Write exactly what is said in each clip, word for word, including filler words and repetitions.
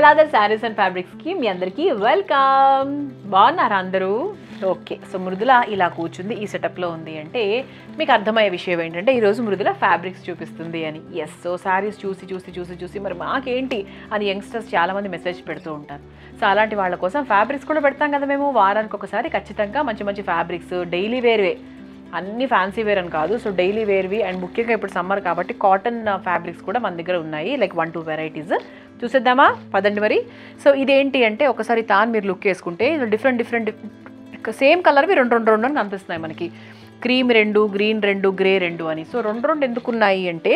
Kaladhar saris and ఫ్యాబ్రిక్స్కి మీ అందరికీ welcome. బాగున్నారా అందరూ? ఓకే, సో మృదుల ఇలా కూర్చుంది, ఈ సెటప్లో ఉంది అంటే మీకు అర్థమయ్యే విషయం ఏంటంటే ఈరోజు మృదుల ఫ్యాబ్రిక్స్ చూపిస్తుంది అని. ఎస్, సో శారీస్ చూసి చూసి చూసి చూసి మరి మాకేంటి అని యంగ్స్టర్స్ చాలామంది మెసేజ్ పెడుతూ ఉంటారు. సో అలాంటి వాళ్ళ కోసం ఫ్యాబ్రిక్స్ కూడా పెడతాం కదా మేము. వారానికి ఒకసారి ఖచ్చితంగా మంచి మంచి ఫ్యాబ్రిక్స్, డైలీ వేర్వే, అన్ని ఫ్యాన్సీ వేర్ అని కాదు, సో డైలీ వేర్వి అండ్ ముఖ్యంగా ఇప్పుడు సమ్మర్ కాబట్టి కాటన్ ఫ్యాబ్రిక్స్ కూడా మన దగ్గర ఉన్నాయి, లైక్ వన్ టూ వెరైటీస్. చూసేద్దామా పదండి మరి. సో ఇదేంటి అంటే ఒకసారి తాను మీరు లుక్ వేసుకుంటే డిఫరెంట్ డిఫరెంట్ సేమ్ కలర్వి రెండు రెండు రెండు అని కనిపిస్తున్నాయి మనకి. క్రీమ్ రెండు, గ్రీన్ రెండు, గ్రే రెండు అని. సో రెండు రెండు ఎందుకున్నాయి అంటే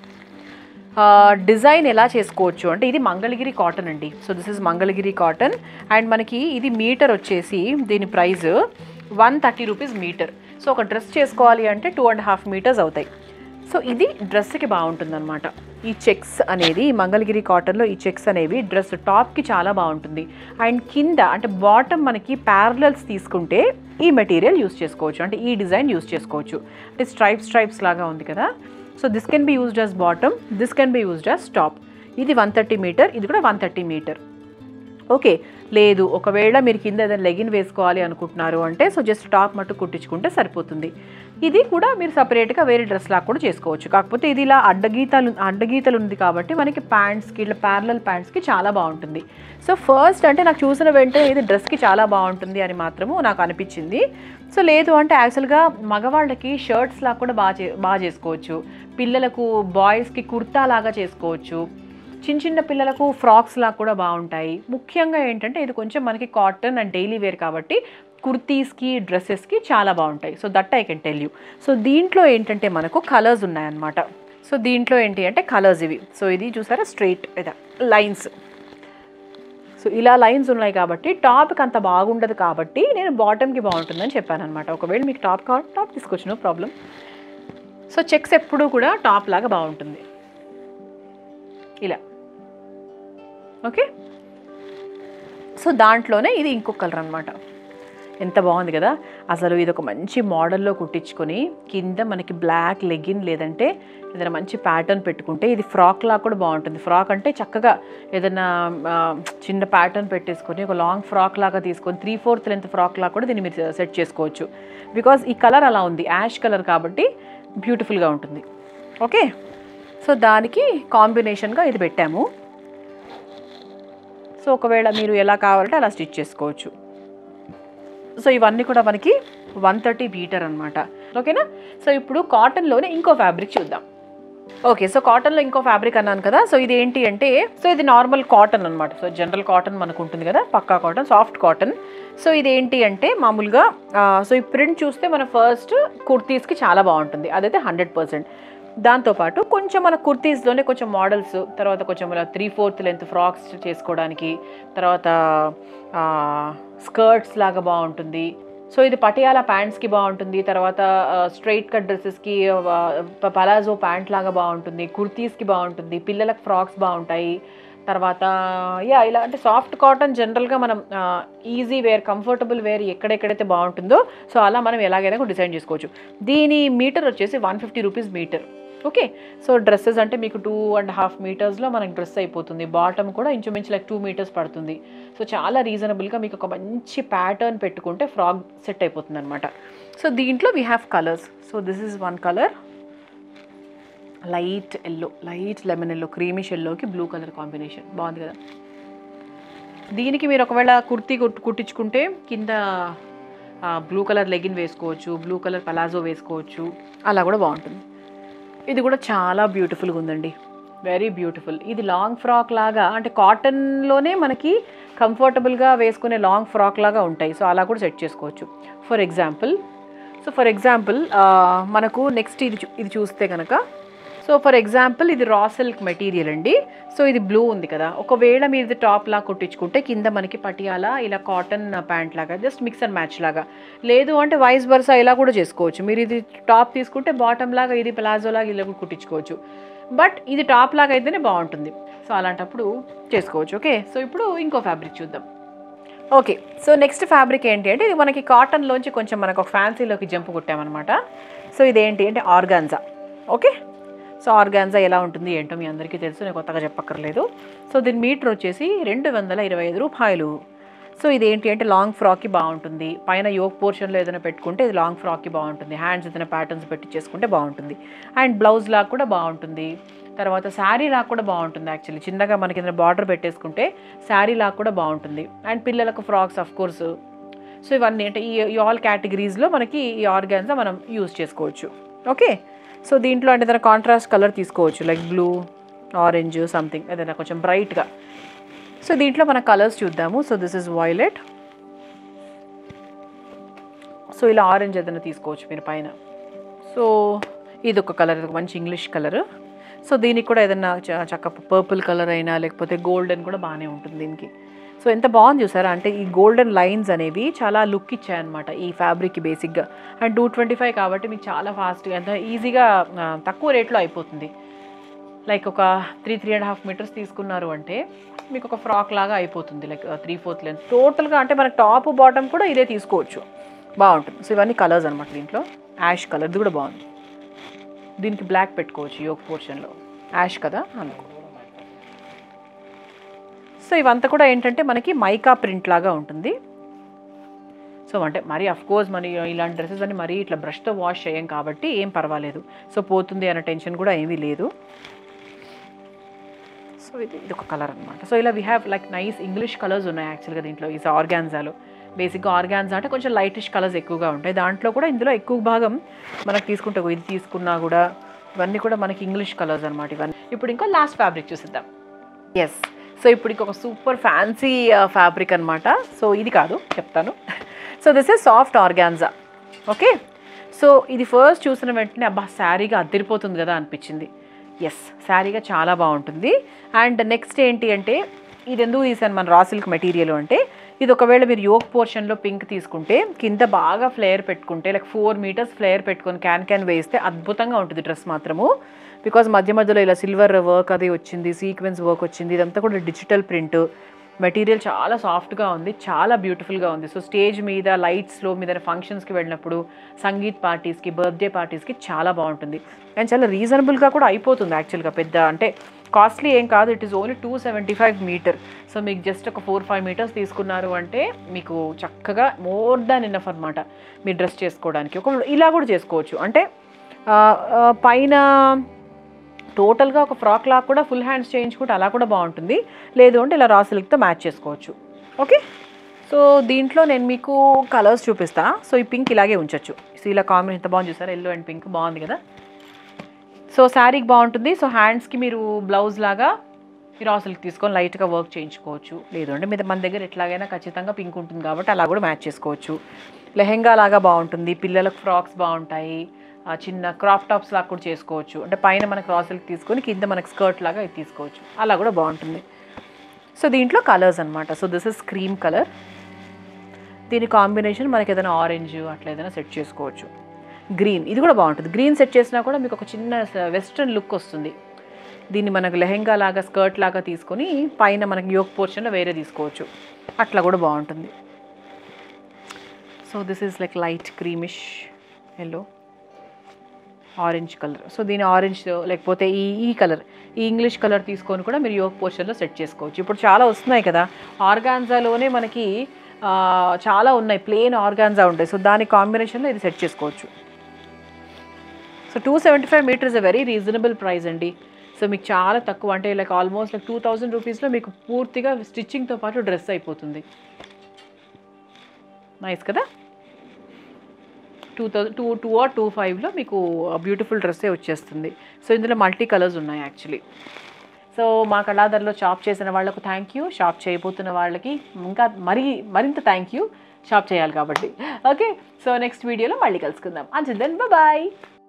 డిజైన్ ఎలా చేసుకోవచ్చు అంటే ఇది మంగళగిరి కాటన్ అండి. So this is Mangalagiri cotton and మనకి ఇది మీటర్ వచ్చేసి దీని price one thirty rupees metre. So ఒక డ్రెస్ చేసుకోవాలి అంటే టూ అండ్ హాఫ్ మీటర్స్ అవుతాయి. సో ఇది డ్రెస్కి బాగుంటుంది అనమాట. ఈ చెక్స్ అనేది మంగళగిరి కాటన్లో ఈ చెక్స్ అనేవి డ్రెస్ టాప్కి చాలా బాగుంటుంది. అండ్ కింద అంటే బాటమ్ మనకి ప్యారలల్స్ తీసుకుంటే ఈ మెటీరియల్ యూస్ చేసుకోవచ్చు, అంటే ఈ డిజైన్ యూస్ చేసుకోవచ్చు. అంటే స్ట్రైప్స్ స్ట్రైప్స్ లాగా ఉంది కదా. So this can be used as bottom, this can be used as top. ఇది వన్ థర్టీ మీటర్, ఇది కూడా వన్ థర్టీ మీటర్. ఓకే, లేదు ఒకవేళ మీరు కింద ఏదైనా లెగిన్ వేసుకోవాలి అనుకుంటున్నారు అంటే సో జస్ట్ టాప్ మట్టు కుట్టించుకుంటే సరిపోతుంది. ఇది కూడా మీరు సపరేట్గా వేరే డ్రెస్ లాగా కూడా చేసుకోవచ్చు. కాకపోతే ఇది ఇలా అడ్డగీతలు అడ్డగీతలు ఉంది కాబట్టి మనకి ప్యాంట్స్కి ఇట్లా ప్యారలల్ ప్యాంట్స్కి చాలా బాగుంటుంది. సో ఫస్ట్ అంటే నాకు చూసిన వెంటనే ఇది డ్రెస్కి చాలా బాగుంటుంది అని మాత్రము నాకు అనిపించింది. సో లేదు అంటే యాక్చువల్గా మగవాళ్ళకి షర్ట్స్ లాగా కూడా బాగా చే బాగా చేసుకోవచ్చు, పిల్లలకు బాయ్స్కి కుర్తా లాగా చేసుకోవచ్చు, చిన్న చిన్న పిల్లలకు ఫ్రాక్స్ లాగా కూడా బాగుంటాయి. ముఖ్యంగా ఏంటంటే ఇది కొంచెం మనకి కాటన్ అండ్ డైలీ వేర్ కాబట్టి కుర్తీస్కి డ్రెస్సెస్కి చాలా బాగుంటాయి. So that I can tell you. So దీంట్లో ఏంటంటే మనకు కలర్స్ ఉన్నాయన్నమాట. సో దీంట్లో ఏంటి అంటే కలర్స్ ఇవి. సో ఇది చూసారా స్ట్రైట్ ఇదా లైన్స్. సో ఇలా లైన్స్ ఉన్నాయి కాబట్టి టాప్కి అంత బాగుండదు కాబట్టి నేను బాటమ్కి బాగుంటుందని చెప్పాను అనమాట. ఒకవేళ మీకు టాప్ కావాలి టాప్ తీసుకోవచ్చు, నో ప్రాబ్లం. సో చెక్స్ ఎప్పుడూ కూడా టాప్ లాగా బాగుంటుంది ఇలా. ఓకే, సో దాంట్లోనే ఇది ఇంకొక కలర్ అనమాట. ఎంత బాగుంది కదా అసలు. ఇది ఒక మంచి మోడల్లో కుట్టించుకొని కింద మనకి బ్లాక్ లెగిన్ లేదంటే ఏదైనా మంచి ప్యాటర్న్ పెట్టుకుంటే ఇది ఫ్రాక్ లాగా కూడా బాగుంటుంది. ఫ్రాక్ అంటే చక్కగా ఏదైనా చిన్న ప్యాటర్న్ పెట్టేసుకొని ఒక లాంగ్ ఫ్రాక్ లాగా తీసుకొని త్రీ ఫోర్త్ లెంత్ ఫ్రాక్ లాగా కూడా దీన్ని మీరు సెట్ చేసుకోవచ్చు. బికాజ్ ఈ కలర్ అలా ఉంది, యాష్ కలర్ కాబట్టి బ్యూటిఫుల్గా ఉంటుంది. ఓకే, సో దానికి కాంబినేషన్గా ఇది పెట్టాము. సో ఒకవేళ మీరు ఎలా కావాలంటే అలా స్టిచ్ చేసుకోవచ్చు. సో ఇవన్నీ కూడా మనకి వన్ థర్టీ మీటర్ అనమాట. ఓకేనా. సో ఇప్పుడు కాటన్లోనే ఇంకో ఫ్యాబ్రిక్ చూద్దాం. ఓకే, సో కాటన్లో ఇంకో ఫ్యాబ్రిక్ అన్నాను కదా. సో ఇది ఏంటి అంటే సో ఇది నార్మల్ కాటన్ అనమాట. సో జనరల్ కాటన్ మనకు ఉంటుంది కదా, పక్కా కాటన్, సాఫ్ట్ కాటన్. సో ఇది ఏంటి అంటే మామూలుగా సో ఈ ప్రింట్ చూస్తే మన ఫస్ట్ కుర్తీస్కి చాలా బాగుంటుంది, అదైతే హండ్రెడ్ పర్సెంట్. దాంతోపాటు కొంచెం మన కుర్తీస్లోనే కొంచెం మోడల్స్, తర్వాత కొంచెం త్రీ ఫోర్త్ లెంత్ ఫ్రాక్స్ చేసుకోవడానికి, తర్వాత స్కర్ట్స్ లాగా బాగుంటుంది. సో ఇది పటియాలా ప్యాంట్స్కి బాగుంటుంది, తర్వాత స్ట్రైట్ కట్ డ్రెస్సెస్కి పలాజో ప్యాంట్ లాగా బాగుంటుంది, కుర్తీస్కి బాగుంటుంది, పిల్లలకు ఫ్రాక్స్ బాగుంటాయి. తర్వాత యా ఇలా అంటే సాఫ్ట్ కాటన్ జనరల్గా మనం ఈజీ వేర్, కంఫర్టబుల్ వేర్ ఎక్కడెక్కడైతే బాగుంటుందో సో అలా మనం ఎలాగైనా కూడా డిజైన్ చేసుకోవచ్చు. దీని మీటర్ వచ్చేసి one fifty rupees metre. Okay, so dresses అంటే మీకు టూ అండ్ హాఫ్ మీటర్స్లో మనకి డ్రెస్ అయిపోతుంది. బాటమ్ కూడా ఇంచుమించు లైక్ టూ మీటర్స్ పడుతుంది. సో చాలా రీజనబుల్గా మీకు ఒక మంచి ప్యాటర్న్ పెట్టుకుంటే ఫ్రాక్ సెట్ అయిపోతుంది అనమాట. సో దీంట్లో we have colours. So this is one colour, light yellow, light lemon yellow, creamish ఎల్లోకి బ్లూ కలర్ కాంబినేషన్ బాగుంది కదా. దీనికి మీరు ఒకవేళ కుర్తీ కుట్టించుకుంటే కింద బ్లూ కలర్ లెగిన్ వేసుకోవచ్చు, బ్లూ కలర్ పలాజో వేసుకోవచ్చు, అలా కూడా బాగుంటుంది. ఇది కూడా చాలా బ్యూటిఫుల్గా ఉందండి, వెరీ బ్యూటిఫుల్. ఇది లాంగ్ ఫ్రాక్ లాగా అంటే కాటన్లోనే మనకి కంఫర్టబుల్గా వేసుకునే లాంగ్ ఫ్రాక్ లాగా ఉంటాయి. సో అలా కూడా సెట్ చేసుకోవచ్చు. For example so for example మనకు నెక్స్ట్ ఇది ఇది చూస్తే కనుక సో ఫర్ ఎగ్జాంపుల్ ఇది రా సిల్క్ మెటీరియల్ అండి. సో ఇది బ్లూ ఉంది కదా, ఒకవేళ మీరు ఇది టాప్ లాగా కుట్టించుకుంటే కింద మనకి పటియాలా ఇలా కాటన్ ప్యాంట్ లాగా జస్ట్ మిక్స్ అండ్ మ్యాచ్ లాగా, లేదు అంటే వైస్ వర్సా ఇలా కూడా చేసుకోవచ్చు. మీరు ఇది టాప్ తీసుకుంటే బాటమ్ లాగా ఇది ప్లాజో లాగా ఇలా కూడా కుట్టించుకోవచ్చు. బట్ ఇది టాప్ లాగా అయితేనే బాగుంటుంది. సో అలాంటప్పుడు చేసుకోవచ్చు. ఓకే, సో ఇప్పుడు ఇంకో ఫ్యాబ్రిక్ చూద్దాం. ఓకే, సో నెక్స్ట్ ఫ్యాబ్రిక్ ఏంటి అంటే ఇది మనకి కాటన్లోంచి కొంచెం మనకు ఒక ఫ్యాన్సీలోకి జంప్ కొట్టామన్నమాట. సో ఇదేంటి అంటే ఆర్గాన్జా. ఓకే, సో ఆర్గాన్జా ఎలా ఉంటుంది ఏంటో మీ అందరికీ తెలుసు, నేను కొత్తగా చెప్పక్కర్లేదు. సో దీని మీటర్ వచ్చేసి రెండు వందల ఇరవై ఐదు రూపాయలు. సో ఇదేంటి అంటే లాంగ్ ఫ్రాక్కి బాగుంటుంది, పైన యోక్ పోర్షన్లో ఏదైనా పెట్టుకుంటే ఇది లాంగ్ ఫ్రాక్కి బాగుంటుంది, హ్యాండ్స్ ఏదైనా ప్యాటర్న్స్ పెట్టి చేసుకుంటే బాగుంటుంది, అండ్ బ్లౌజ్ లాగా కూడా బాగుంటుంది, తర్వాత శారీ లాగా కూడా బాగుంటుంది. యాక్చువల్లీ చిన్నగా మనకి ఏదైనా బార్డర్ పెట్టేసుకుంటే శారీ లాగా కూడా బాగుంటుంది, అండ్ పిల్లలకు ఫ్రాక్స్ ఆఫ్ కోర్స్. సో ఇవన్నీ అంటే ఈ ఈ ఆల్ కేటగిరీస్లో మనకి ఈ ఆర్గాన్జా మనం యూజ్ చేసుకోవచ్చు. ఓకే, సో దీంట్లో అంటే ఏదైనా కాంట్రాస్ట్ కలర్ తీసుకోవచ్చు, లైక్ బ్లూ, ఆరెంజ్, సంథింగ్ ఏదైనా కొంచెం బ్రైట్గా. సో దీంట్లో మన కలర్స్ చూద్దాము. So this is violet. So ఇలా ఆరెంజ్ ఏదైనా తీసుకోవచ్చు మీరు పైన. సో ఇది ఒక కలర్, ఇది ఒక మంచి ఇంగ్లీష్ కలర్. సో దీనికి కూడా ఏదైనా చక్క పర్పుల్ కలర్ అయినా లేకపోతే గోల్డెన్ కూడా బాగానే ఉంటుంది దీనికి. సో ఎంత బాగుంది చూసారా, అంటే ఈ గోల్డెన్ లైన్స్ అనేవి చాలా లుక్ ఇచ్చాయన్నమాట ఈ ఫ్యాబ్రిక్కి బేసిక్గా. అండ్ టూ ట్వంటీ ఫైవ్ కాబట్టి మీకు చాలా ఫాస్ట్గా ఎంత ఈజీగా తక్కువ రేట్లో అయిపోతుంది. లైక్ ఒక three three and half metres తీసుకున్నారు అంటే మీకు ఒక ఫ్రాక్ లాగా అయిపోతుంది, లైక్ త్రీ ఫోర్త్ లెంత్ టోటల్గా. అంటే మనకు టాప్ బాటమ్ కూడా ఇదే తీసుకోవచ్చు, బాగుంటుంది. సో ఇవన్నీ కలర్స్ అనమాట. దీంట్లో యాష్ కలర్, ఇది కూడా బాగుంది. దీనికి బ్లాక్ పెట్టుకోవచ్చు యోక్ పోర్షన్లో, యాష్ కదా అనుకో. సో ఇవంతా కూడా ఏంటంటే మనకి మైకా ప్రింట్ లాగా ఉంటుంది. సో అంటే మరీ అఫ్కోర్స్ మరి ఇలాంటి డ్రెస్సెస్ అని మరీ ఇట్లా బ్రష్తో వాష్ చేయం కాబట్టి ఏం పర్వాలేదు. సో పోతుంది అన్న టెన్షన్ కూడా ఏమీ లేదు. సో ఇది ఇది ఒక కలర్ అనమాట. సో ఇలా we have like nice English colours ఉన్నాయి యాక్చువల్గా దీంట్లో. ఈ ఆర్గాన్జాలో బేసిక్గా ఆర్గాన్జా అంటే కొంచెం లైటిష్ కలర్స్ ఎక్కువగా ఉంటాయి. దాంట్లో కూడా ఇందులో ఎక్కువ భాగం మనకు తీసుకుంటే ఇది తీసుకున్నా కూడా ఇవన్నీ కూడా మనకి ఇంగ్లీష్ కలర్స్ అనమాట ఇవన్నీ. ఇప్పుడు ఇంకో లాస్ట్ ఫ్యాబ్రిక్ చూసిద్దాం. ఎస్, సో ఇప్పుడు ఇంకొక సూపర్ ఫ్యాన్సీ ఫ్యాబ్రిక్ అనమాట. సో ఇది కాదు చెప్తాను. So this is soft organza. Okay, so ఇది ఫస్ట్ చూసిన వెంటనే అబ్బా శారీగా అద్దరిపోతుంది కదా అనిపించింది. ఎస్, శారీగా చాలా బాగుంటుంది. అండ్ నెక్స్ట్ ఏంటి అంటే ఇది ఎందుకు తీసాను మన రా సిల్క్ మెటీరియల్ అంటే, ఇది ఒకవేళ మీరు యోక్ పోర్షన్లో పింక్ తీసుకుంటే కింద బాగా ఫ్లేయర్ పెట్టుకుంటే లైక్ ఫోర్ మీటర్స్ ఫ్లేయర్ పెట్టుకొని క్యాన్ క్యాన్ వేస్తే అద్భుతంగా ఉంటుంది డ్రెస్ మాత్రము. బికాజ్ మధ్య మధ్యలో ఇలా సిల్వర్ వర్క్ అది వచ్చింది, సీక్వెన్స్ వర్క్ వచ్చింది, ఇదంతా కూడా డిజిటల్ ప్రింట్ మెటీరియల్, చాలా సాఫ్ట్గా ఉంది, చాలా బ్యూటిఫుల్గా ఉంది. సో స్టేజ్ మీద లైట్స్లో మీద ఫంక్షన్స్కి వెళ్ళినప్పుడు, సంగీత్ పార్టీస్కి, బర్త్డే పార్టీస్కి చాలా బాగుంటుంది. అండ్ చాలా రీజనబుల్గా కూడా అయిపోతుంది యాక్చువల్గా. పెద్ద అంటే కాస్ట్లీ ఏం కాదు, it is only two seventy five metre. So మీకు జస్ట్ ఒక ఫోర్ ఫైవ్ మీటర్స్ తీసుకున్నారు అంటే మీకు చక్కగా మోర్ దాన్ ఇనఫ్ అనమాట మీరు డ్రెస్ చేసుకోవడానికి. ఒక ఇలా కూడా చేసుకోవచ్చు, అంటే పైన టోటల్గా ఒక ఫ్రాక్ లాగా కూడా ఫుల్ హ్యాండ్స్ చేయించుకుంటే అలా కూడా బాగుంటుంది. లేదు అంటే ఇలా రా సిల్క్తో మ్యాచ్ చేసుకోవచ్చు. ఓకే, సో దీంట్లో నేను మీకు కలర్స్ చూపిస్తా. సో ఈ పింక్ ఇలాగే ఉంచవచ్చు. సో ఇలా కాంబినేషన్ ఎంత బాగుంది చూసారా, ఎల్లో అండ్ పింక్ బాగుంది కదా. సో శారీకి బాగుంటుంది. సో హ్యాండ్స్కి మీరు బ్లౌజ్ లాగా మీరు రా సిల్క్ తీసుకొని లైట్గా వర్క్ చేయించుకోవచ్చు. లేదు అంటే మీద మన దగ్గర ఎట్లాగైనా ఖచ్చితంగా పింక్ ఉంటుంది కాబట్టి అలా కూడా మ్యాచ్ చేసుకోవచ్చు. లెహెంగా లాగా బాగుంటుంది, పిల్లలకు ఫ్రాక్స్ బాగుంటాయి, చిన్న క్రాప్ టాప్స్ లాగా కూడా చేసుకోవచ్చు. అంటే పైన మనకు రా సిల్క్ తీసుకొని కింద మనకు స్కర్ట్ లాగా ఇది తీసుకోవచ్చు, అలా కూడా బాగుంటుంది. సో దీంట్లో కలర్స్ అనమాట. So this is cream colour. దీని కాంబినేషన్ మనకి ఏదైనా ఆరెంజ్ అట్లా ఏదైనా సెట్ చేసుకోవచ్చు. గ్రీన్, ఇది కూడా బాగుంటుంది. గ్రీన్ సెట్ చేసినా కూడా మీకు ఒక చిన్న వెస్ట్రన్ లుక్ వస్తుంది. దీన్ని మనకు లెహెంగా లాగా స్కర్ట్ లాగా తీసుకొని పైన మనకి యోక్ పోర్షన్లో వేరే తీసుకోవచ్చు, అట్లా కూడా బాగుంటుంది. So this is like light creamish yellow, orange colour. So దీని ఆరెంజ్ లేకపోతే ఈ ఈ కలర్, ఈ ఇంగ్లీష్ కలర్ తీసుకొని కూడా మీరు యోక్ పోర్షన్లో సెట్ చేసుకోవచ్చు. ఇప్పుడు చాలా వస్తున్నాయి కదా ఆర్గాన్జాలోనే మనకి చాలా ఉన్నాయి, ప్లెయిన్ ఆర్గాన్జా ఉంటాయి. సో దాని కాంబినేషన్లో ఇది సెట్ చేసుకోవచ్చు. So two seventy five metre is a very reasonable price అండి. సో మీకు చాలా తక్కువ, అంటే like almost like two thousand రూపీస్లో మీకు పూర్తిగా స్టిచ్చింగ్తో పాటు డ్రెస్ అయిపోతుంది. నైస్ కదా. Two thousand two two or two ఫైవ్లో మీకు బ్యూటిఫుల్ డ్రెస్సే వచ్చేస్తుంది. సో ఇందులో మల్టీ కలర్స్ ఉన్నాయి యాక్చువల్లీ. సో మా కళాధర్లో షాప్ చేసిన వాళ్ళకు థ్యాంక్ యూ, షాప్ చేయబోతున్న వాళ్ళకి ఇంకా మరీ మరింత థ్యాంక్ యూ, షాప్ చేయాలి కాబట్టి. ఓకే, సో నెక్స్ట్ వీడియోలో మళ్ళీ కలుసుకుందాం. Until then bye.